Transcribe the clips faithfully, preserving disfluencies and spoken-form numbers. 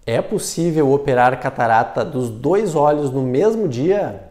É possível operar catarata dos dois olhos no mesmo dia?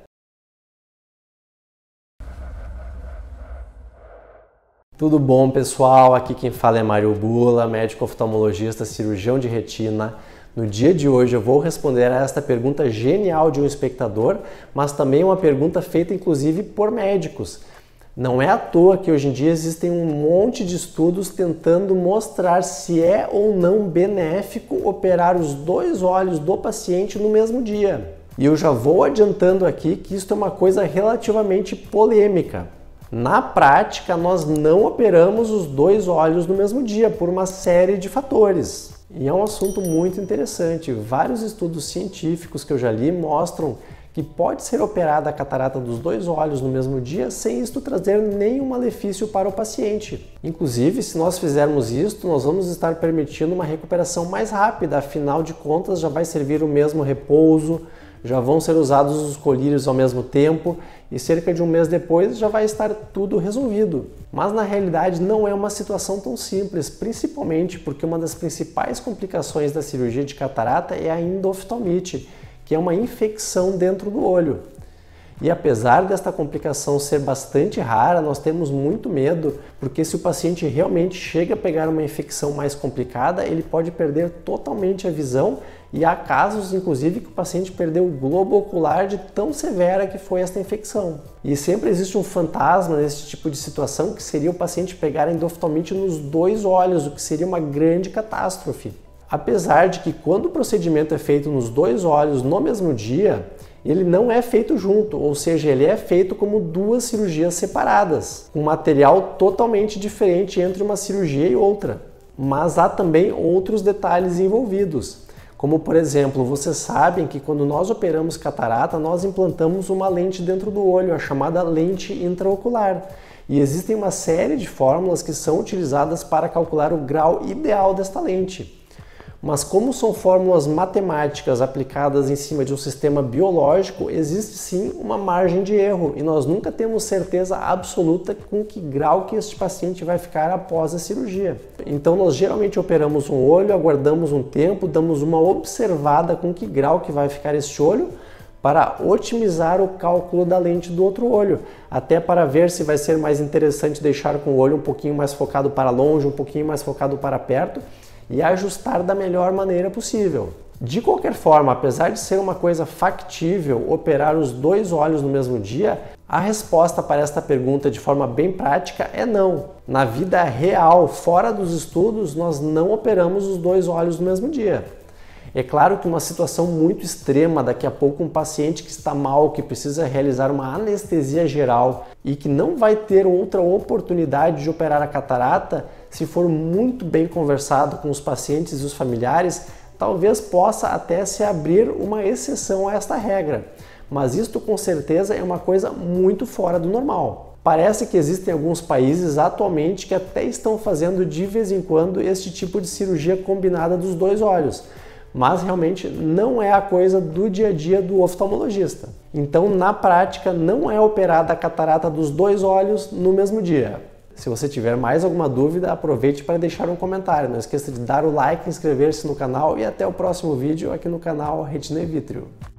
Tudo bom, pessoal? Aqui quem fala é Mário Bula, médico oftalmologista, cirurgião de retina. No dia de hoje eu vou responder a esta pergunta genial de um espectador, mas também uma pergunta feita inclusive por médicos. Não é à toa que hoje em dia existem um monte de estudos tentando mostrar se é ou não benéfico operar os dois olhos do paciente no mesmo dia. E eu já vou adiantando aqui que isso é uma coisa relativamente polêmica. Na prática, nós não operamos os dois olhos no mesmo dia por uma série de fatores. E é um assunto muito interessante. Vários estudos científicos que eu já li mostram que pode ser operada a catarata dos dois olhos no mesmo dia sem isto trazer nenhum malefício para o paciente. Inclusive, se nós fizermos isto, nós vamos estar permitindo uma recuperação mais rápida, afinal de contas já vai servir o mesmo repouso, já vão ser usados os colírios ao mesmo tempo e cerca de um mês depois já vai estar tudo resolvido. Mas na realidade não é uma situação tão simples, principalmente porque uma das principais complicações da cirurgia de catarata é a endoftalmite, que é uma infecção dentro do olho. E apesar desta complicação ser bastante rara, nós temos muito medo, porque se o paciente realmente chega a pegar uma infecção mais complicada, ele pode perder totalmente a visão e há casos, inclusive, que o paciente perdeu o globo ocular de tão severa que foi esta infecção. E sempre existe um fantasma nesse tipo de situação, que seria o paciente pegar a endoftalmite nos dois olhos, o que seria uma grande catástrofe. Apesar de que quando o procedimento é feito nos dois olhos no mesmo dia, ele não é feito junto, ou seja, ele é feito como duas cirurgias separadas, com material totalmente diferente entre uma cirurgia e outra. Mas há também outros detalhes envolvidos, como por exemplo, vocês sabem que quando nós operamos catarata, nós implantamos uma lente dentro do olho, a chamada lente intraocular. E existem uma série de fórmulas que são utilizadas para calcular o grau ideal desta lente. Mas como são fórmulas matemáticas aplicadas em cima de um sistema biológico, existe sim uma margem de erro e nós nunca temos certeza absoluta com que grau que este paciente vai ficar após a cirurgia. Então nós geralmente operamos um olho, aguardamos um tempo, damos uma observada com que grau que vai ficar este olho para otimizar o cálculo da lente do outro olho, até para ver se vai ser mais interessante deixar com o olho um pouquinho mais focado para longe, um pouquinho mais focado para perto, e ajustar da melhor maneira possível. De qualquer forma, apesar de ser uma coisa factível operar os dois olhos no mesmo dia, a resposta para esta pergunta de forma bem prática é não. Na vida real, fora dos estudos, nós não operamos os dois olhos no mesmo dia. É claro que uma situação muito extrema, daqui a pouco um paciente que está mal, que precisa realizar uma anestesia geral e que não vai ter outra oportunidade de operar a catarata, se for muito bem conversado com os pacientes e os familiares, talvez possa até se abrir uma exceção a esta regra. Mas isto com certeza é uma coisa muito fora do normal. Parece que existem alguns países atualmente que até estão fazendo de vez em quando este tipo de cirurgia combinada dos dois olhos, mas realmente não é a coisa do dia a dia do oftalmologista. Então, na prática, não é operada a catarata dos dois olhos no mesmo dia. Se você tiver mais alguma dúvida, aproveite para deixar um comentário. Não esqueça de dar o like, inscrever-se no canal e até o próximo vídeo aqui no canal Retina e Vítreo.